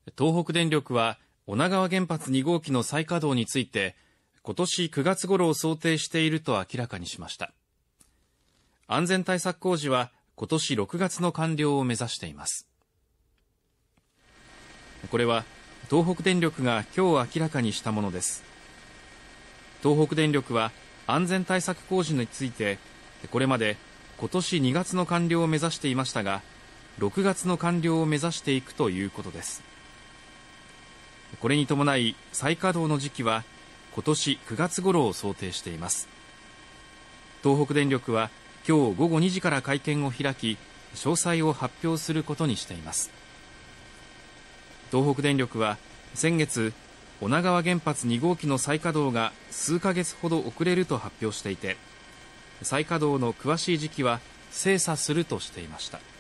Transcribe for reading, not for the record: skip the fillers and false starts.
東北電力は女川原発2号機の再稼働について今年9月頃を想定していると明らかにしました。安全対策工事は今年6月の完了を目指しています。これは東北電力が今日明らかにしたものです。東北電力は安全対策工事についてこれまで今年2月の完了を目指していましたが、6月の完了を目指していくということです。これに伴い再稼働の時期は今年9月頃を想定しています。東北電力は今日午後2時から会見を開き、詳細を発表することにしています。東北電力は先月、女川原発2号機の再稼働が数ヶ月ほど遅れると発表していて、再稼働の詳しい時期は精査するとしていました。